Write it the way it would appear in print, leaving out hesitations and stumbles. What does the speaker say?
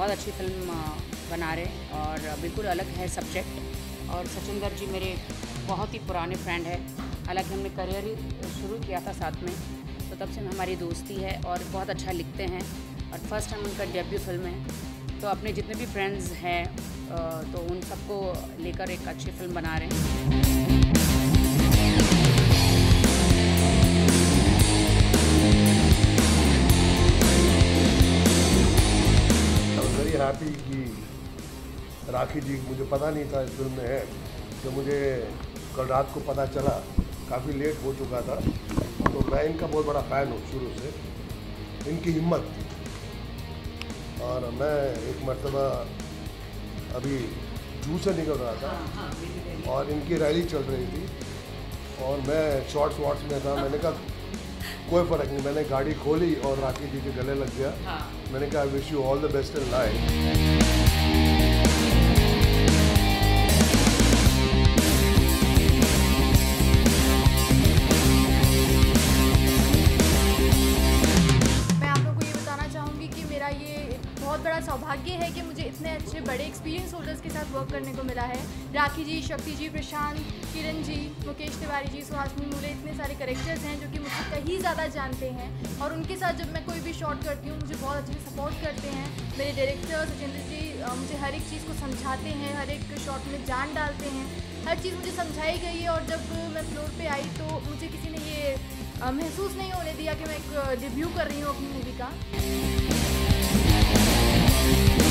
बहुत अच्छी फिल्म बना रहे हैं और बिल्कुल अलग है सब्जेक्ट। और सचिंदर जी मेरे बहुत ही पुराने फ्रेंड है, हालांकि हमने करियर ही शुरू किया था साथ में, तो तब से हमारी दोस्ती है और बहुत अच्छा लिखते हैं और फर्स्ट टाइम उनका डेब्यू फिल्म है। तो अपने जितने भी फ्रेंड्स हैं तो उन सबको लेकर एक अच्छी फिल्म बना रहे हैं। हैप्पी कि राखी जी, मुझे पता नहीं था इस फिल्म में है, तो मुझे कल रात को पता चला, काफ़ी लेट हो चुका था। तो मैं इनका बहुत बड़ा फ़ैन हूँ शुरू से, इनकी हिम्मत। और मैं एक मर्तबा अभी जू से निकल रहा था और इनकी रैली चल रही थी और मैं शॉर्ट्स वॉर्ट्स में था। मैंने कहा कोई फ़र्क नहीं, मैंने गाड़ी खोली और राखी जी के गले लग गया। मैंने कहा wish you all the best in life. बहुत बड़ा सौभाग्य है कि मुझे इतने अच्छे बड़े एक्सपीरियंस होल्डर्स के साथ वर्क करने को मिला है। राखी जी, शक्ति जी, प्रशांत, किरण जी, मुकेश तिवारी जी, सुहासिनी मूले, इतने सारे कैरेक्टर्स हैं जो कि मुझसे कहीं ज़्यादा जानते हैं और उनके साथ जब मैं कोई भी शॉट करती हूँ मुझे बहुत अच्छे से सपोर्ट करते हैं। मेरे डायरेक्टर सचिंदर जी मुझे हर एक चीज़ को समझाते हैं, हर एक शॉट में जान डालते हैं, हर चीज़ मुझे समझाई गई है। और जब मैं फ्लोर पर आई तो मुझे किसी ने ये महसूस नहीं होने दिया कि मैं एक डेब्यू कर रही हूँ अपनी मूवी का।